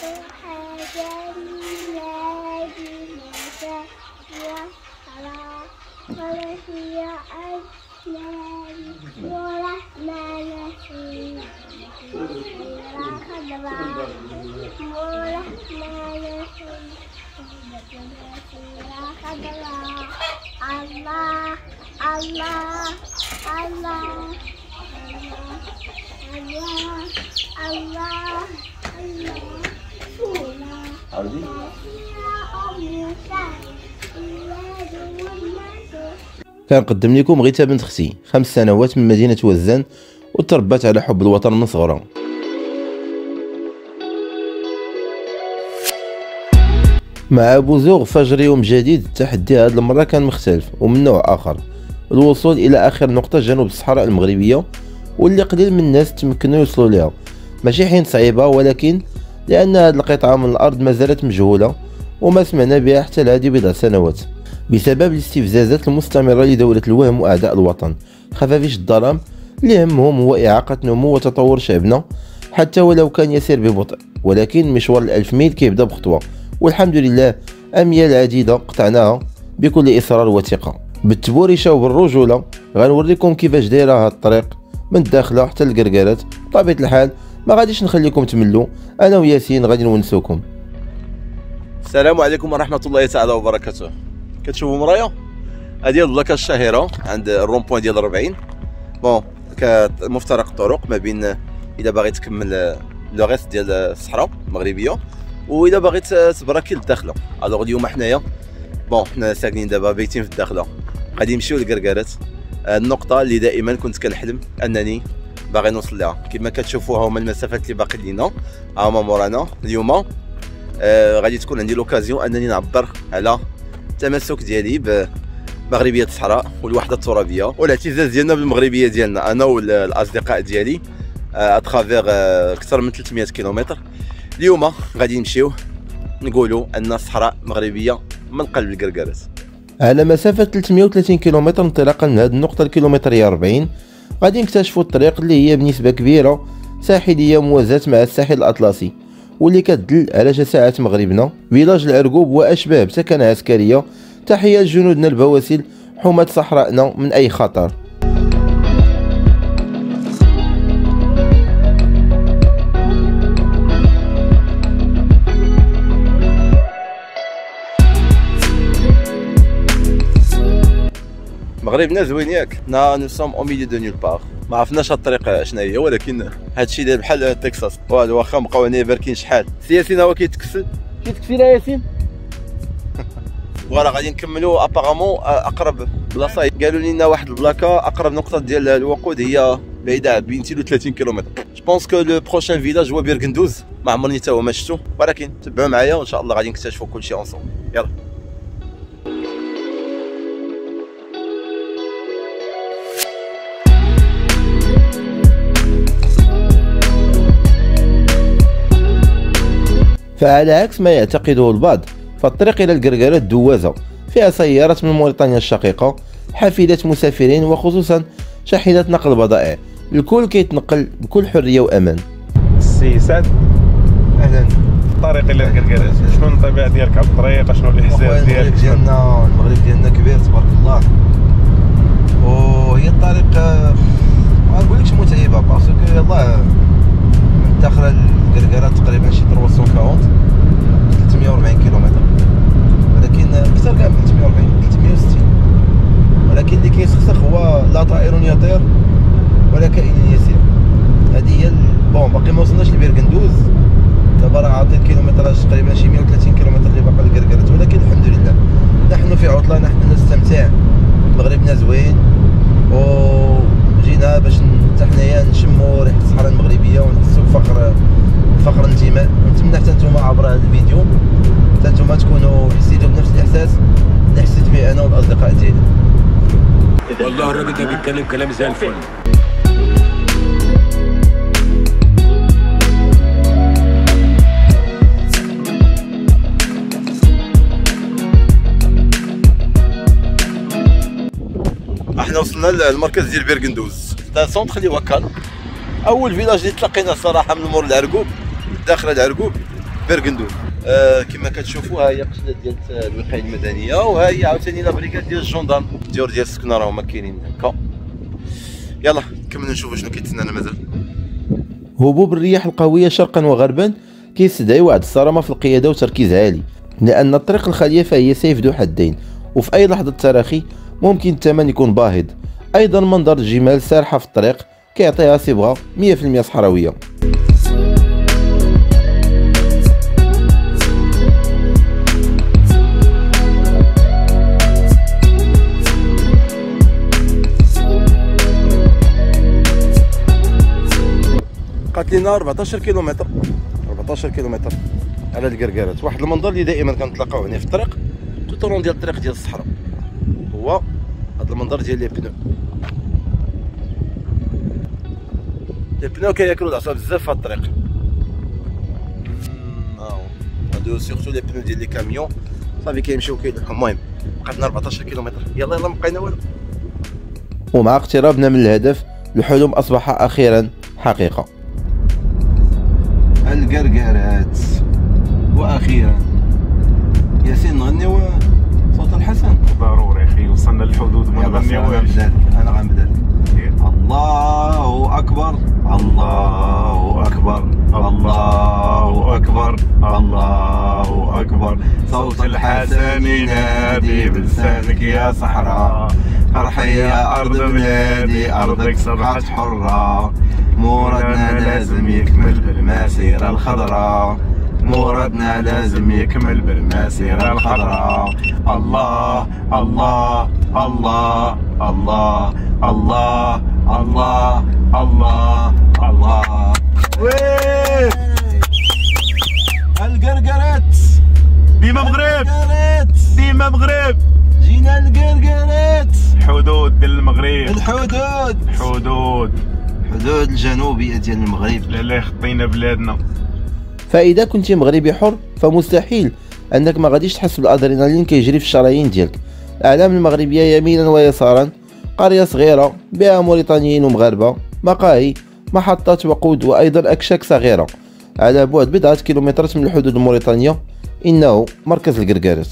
كنقدم لكم غيتا بنت اختي 5 سنوات من مدينة وزان وتربات على حب الوطن من صغرها. مع بوزوغ فجر يوم جديد. التحدي هذه المرة كان مختلف ومن نوع آخر، الوصول إلى آخر نقطة جنوب الصحراء المغربية واللي قليل من الناس تمكنوا يوصلوا لها. ماشي حين صعيبة، ولكن لأن هذه القطعة من الأرض ما زالت مجهولة وما سمعنا بها حتى لهذه بضع سنوات بسبب الاستفزازات المستمرة لدولة الوهم وأعداء الوطن خفافيش الظلام اللي همهم هو إعاقة نمو وتطور شعبنا حتى ولو كان يسير ببطء. ولكن مشوار الألف ميل كيبدا بخطوة، والحمد لله أميال عديدة قطعناها بكل إصرار وثقة بالتبورشة وبالرجولة. غنوريكم كيفاش دايرة هاد الطريق من الداخلة حتى القرقارات. بطبيعة الحال ما غاديش نخليكم تملوا، أنا وياسين غادي نونسوكم. السلام عليكم ورحمة الله تعالى وبركاته. كتشوفوا مرايا هذه البلاكه الشهيره عند الرون بوين ديال 40 بون كمفترق الطرق ما بين اذا باغي تكمل لو ريست ديال الصحراء المغربيه واذا باغي تبراكي للداخله. الوغ اليوم حنايا بون حنا ساكنين دابا بيتين في الداخله، غادي نمشيو للقرقارات، النقطه اللي دائما كنت كنحلم انني باغي نوصل لها. كما كتشوفوها هما المسافات اللي باقي لينا هما مورانا. اليوم غادي تكون عندي لوكازيون انني نعبر على التمسك ديالي بمغربيه الصحراء والوحده الترابيه والاعتزاز ديالنا بالمغربيه ديالنا انا والاصدقاء ديالي اترافيغ اكثر من 300 كيلومتر. اليوم غادي نمشيو نقولوا ان الصحراء المغربيه من قلب القرقارات على مسافه 330 كيلومتر انطلاقا من هذه النقطه الكيلومتريه 40. غادي نكتشفوا الطريق اللي هي بنسبه كبيره ساحليه موازاه مع الساحل الاطلسي واللي كتدل على شساعة مغربنا. فيلاج العرقوب وأشباه بسكنة عسكرية. تحية لجنودنا البواسل حماة صحرائنا من أي خطر. مغربنا زوين ياك. نو سوم او ميليو دو نول بار. ما عرفناش الطريق شنو هي، ولكن هادشي داير بحال تكساس. واخا بقاو هنا باركين شحال. سي ياسين هو كيتكسل لا ياسين. فوالا غادي نكملوا ابارامون اقرب بلاصه قالوا لنا واحد البلاكه اقرب نقطه ديال الوقود هي بعيده ب 230 كيلومتر. جو بونس كو لو بروشين فيلاج هو بيرغندوز، ما عمرني حتى هو ما شفتو، ولكن تبعوا معايا وان شاء الله غادي نكتشفوا كلشي اونصون. يلا فعلى عكس ما يعتقده البعض فالطريق إلى القرقارات دوازة فيها سيارات من موريتانيا الشقيقة، حافلة مسافرين وخصوصا شاحنات نقل بضائع. الكل كيتنقل بكل حرية وأمان. السي سعد أهلا. الطريق إلى القرقارات شنو الطبيعة ديالك على الطريق؟ شنو الإحساس ديالك؟ المغرب ديالنا كبير تبارك الله، وهي الطريق ما نقولكش متعبة باسكو يلاه داخله القرقارات تقريبا شي 340 كيلومتر، ولكن اكثر كاع من 360، ولكن اللي كيسخسخ هو لا طائر يطير ولا كائن يسير. هذه هي بون. باقي ما وصلناش لبيرغندوز، دابا راه عاطي الكيلومتراج تقريبا شي 130 كيلومتر اللي باقي للقرقارات، ولكن الحمد لله نحن في عطله، نحن نستمتع. مغربنا زوين وجينا باش حتى حنايا نشموا ريحه الصحراء المغربيه ونحسوا بفخر انتماء. ونتمنى حتى نتوما عبر هذا الفيديو حتى نتوما تكونوا حسيتوا بنفس الاحساس اللي حسيت به انا والاصدقاء ديالي. والله الراجل ده بيتكلم كلام زي الفل. احنا وصلنا للمركز ديال بيرغندوز، دا سونتر اللي هو كالم. اول فيلاج اللي تلاقينا صراحه من مور العرقوب داخل العرقوب بيرغندون. كما كتشوفوا ها هي قسنه ديال الوقايه المدنيه، وها هي عاوتاني لا بريكاد ديال الجندرم ديال السكنه راهما كاينين هكا. يلا نكملوا نشوفوا شنو كيتسنانا مازال. هبوب الرياح القويه شرقا وغربا كيستدعي وعد الصرامه في القياده وتركيز عالي، لان الطريق الخاليه فهي سيف ذو حدين، وفي اي لحظه تراخي ممكن الثمن يكون باهظ. ايضا منظر الجمال سارحه في الطريق كيعطيها صبغه 100% صحراويه. قالت لنا 14 كيلومتر على الكركارات. واحد المنظر اللي دائما كنتلاقاو هنا في الطريق توتورون ديال الطريق ديال الصحراء هو هذا المنظر ديال لي بنو كياكلوا العصا بزاف في هاد الطريق. هادو سيرتو لي بنو ديال لي كاميون صافي كيمشيو كيلوحوا. المهم بقات لنا 14 كيلومتر، يلا ما بقينا والو. ومع اقترابنا من الهدف الحلم اصبح اخيرا حقيقه. الكركارات واخيرا ياسين نغنيو صوت الحسن. ضروري اخي، وصلنا للحدود ما نغنيوهاش. انا غنبدا لك. الله اكبر الله اكبر الله اكبر الله اكبر، صوت الحسن ينادي بلسانك يا صحراء، فرحي يا ارض بلادي ارضك صبحت حره، مرادنا لازم يكمل بالمسيره الخضراء، مرادنا لازم يكمل بالمسيره الخضراء. الله الله الله الله الله الله الله الله. ويه الكركارات ديما مغرب، ديما مغرب، جينا الكركارات. حدود ديال المغرب، الحدود الجنوبيه ديال المغرب. لا خطينا بلادنا. فاذا كنت مغربي حر فمستحيل انك ما غاديش تحس بالادرينالين كيجري في الشرايين ديالك. الاعلام المغربيه يمينا ويسارا، قريه صغيره بها موريتانيين ومغاربه، مقاهي، محطات وقود، وايضا اكشاك صغيره على بعد بضعه كيلومترات من الحدود الموريتانيه. انه مركز الكركارات.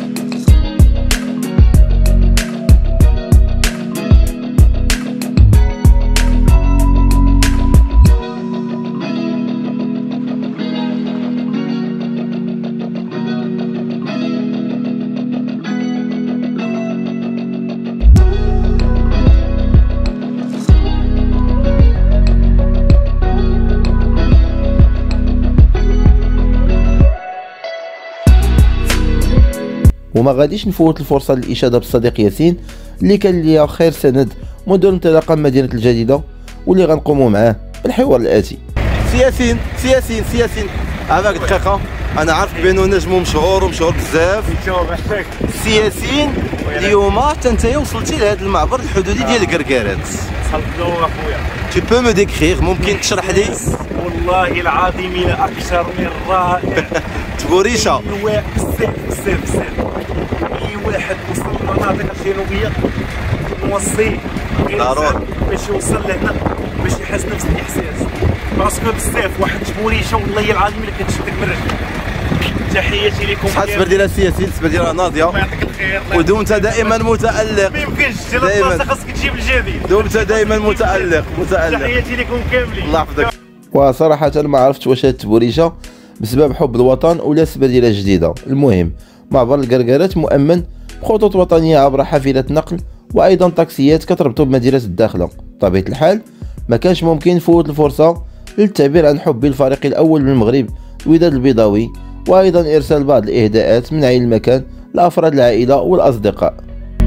وما غاديش نفوت الفرصه للاشاده بالصديق ياسين اللي كان ليا خير سند منذ انطلاقا مدينه الجديده، واللي غنقوموا معاه بالحوار الاتي. سي ياسين هذاك دقيقه، انا عارف بانه نجم مشهور بزاف. سي ياسين اليوم حتى انت وصلتي لهذا المعبر الحدودي ديال الكركارات. وصلت له اخويا. Tu peux me décrire؟ ممكن تشرح لي؟ والله العظيم الى اكثر من رائع. تبوريشه بزاف. اي واحد وصل للمناطق الجنوبيه نوصيه ضروري باش يوصل لهنا باش يحس نفس الاحساس، باسكو بزاف واحد تبوريشه والله العظيم الا كتشدك من رجلك. تحياتي لكم. شحال الصبر ديالها سي ياسين؟ الصبر ديالها ناضيه. الله يعطيك الخير. ودمت دائما متألق. ما يمكنش ديال خاصك تجيب الجديد. دمت دائما متألق. تحياتي لكم كاملين. الله يحفظك. وصراحه ما عرفتش واش هاد التبوريشه بسبب حب الوطن ولا السبه ديالها جديده. المهم معبر الكركارات مؤمن بخطوط وطنيه عبر حافله نقل وايضا طاكسيات كتربطو بمدينه الداخله. بطبيعه الحال ما كانش ممكن نفوت الفرصه للتعبير عن حبي الفريق الاول من المغرب الوداد البيضاوي، وايضا ارسال بعض الاهداءات من عين المكان لافراد العائله والاصدقاء.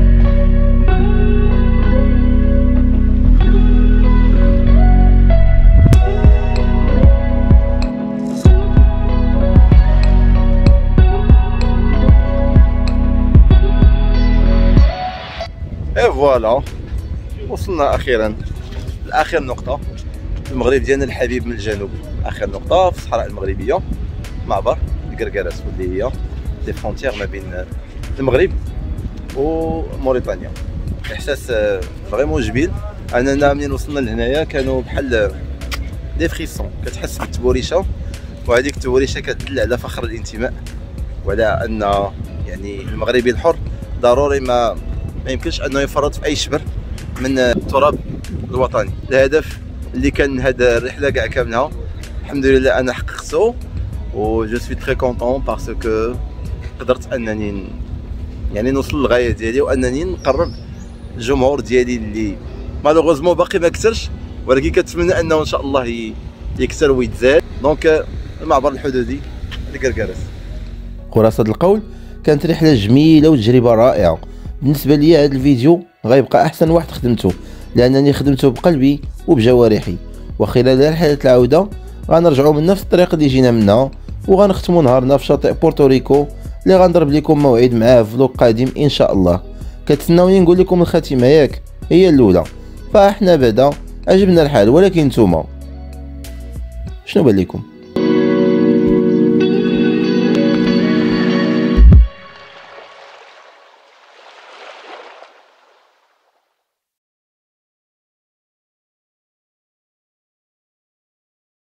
اي فوالا وصلنا اخيرا لاخر نقطه في المغرب ديالنا الحبيب من الجنوب. اخر نقطه في الصحراء المغربيه معبر الكركارات، واللي هي لي فرونتيير ما بين المغرب وموريتانيا. احساس فريمون جميل. اننا منين وصلنا لهنايا كانوا بحال دي فريسون، كتحس بالتبوريشه وهذيك التوريشه كتدل على فخر الانتماء، وعلى ان يعني المغربي الحر ضروري ما يمكنش انه يفرط في اي شبر من التراب الوطني. الهدف اللي كان هاد الرحله كاع كاملها الحمد لله انا حققته، و جو سوي تري كونطون باسكو قدرت انني يعني نوصل للغايه ديالي، وانني نقرب الجمهور ديالي اللي مالوغوزمون باقي ما كثرش، ولكن كنتمنى انه ان شاء الله يكثر ويتزاد. دونك المعبر الحدودي لكركارس. خلاصة القول، كانت رحلة جميلة وتجربة رائعة. بالنسبة لي هذا الفيديو غيبقى أحسن واحد خدمته، لأنني خدمته بقلبي وبجوارحي. وخلال رحلة العودة غنرجعوا من نفس الطريق اللي جينا منها، وغنختموا نهارنا في شاطئ بورتوريكو اللي غنضرب لكم موعد معاه في فلوق قادم إن شاء الله. كتسناوني نقول لكم الخاتمة ياك هي الأولى، فاحنا بعدا عجبنا الحال، ولكن نتوما شنو بان لكم؟